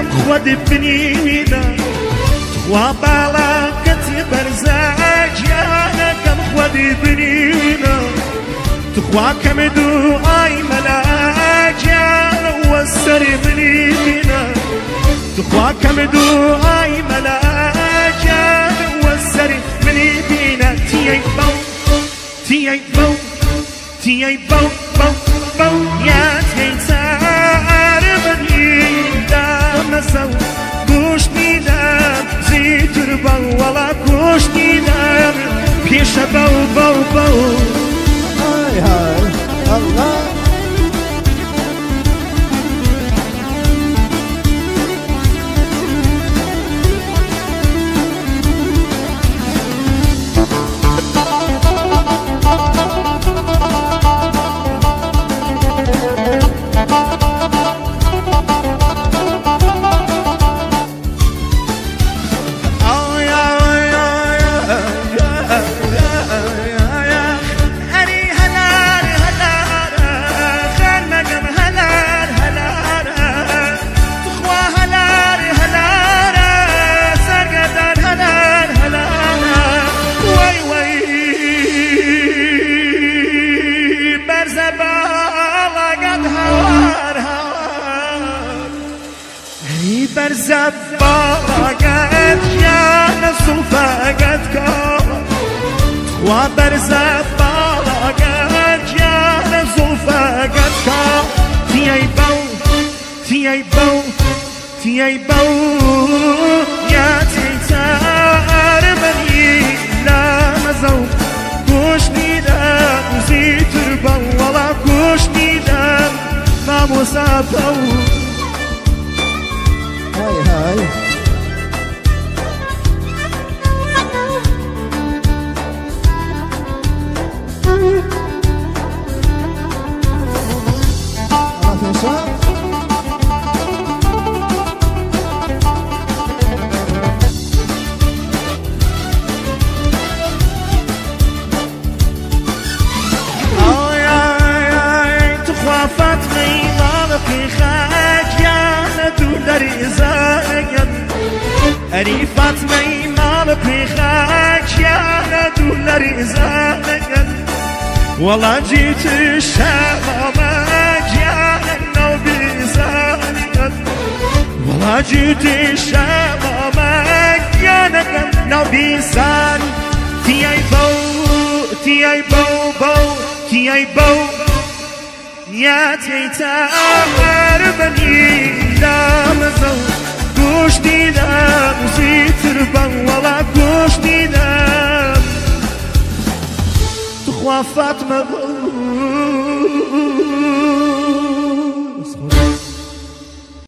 خود بنينا وبالا كتب رزاجانا كم خود بنينا تخوا كم دعاي ملاجانا والسر بنينا تخوا كم دعاي ملاجانا والسر بنينا تيي بو تيي بو تيي بو بو بو يا تيتار بنينا نسو كوشني دام زيتر بو ولا كوشني دام كيش بو بو بو هاي هاي الله برزباقت يا نصوفاقتك وبرزباقت يا نصوفاقتك تيي بو تيي بو تيي بو يا تيتار بني لا مزو كوشني دام زيتر بو ولا كوشني دام ما مسافو هاي هاي أريفات ميمال بخاك يا ندول رزاقك والله جيت الشبابك يا النبي زانك والله جيت الشبابك يا النبي زانك تيي بو تيي بو بو تيي بو يا تيتار بني دامزو كوشني دام زيتر بن ولا كوشني دام تخوا فاطمة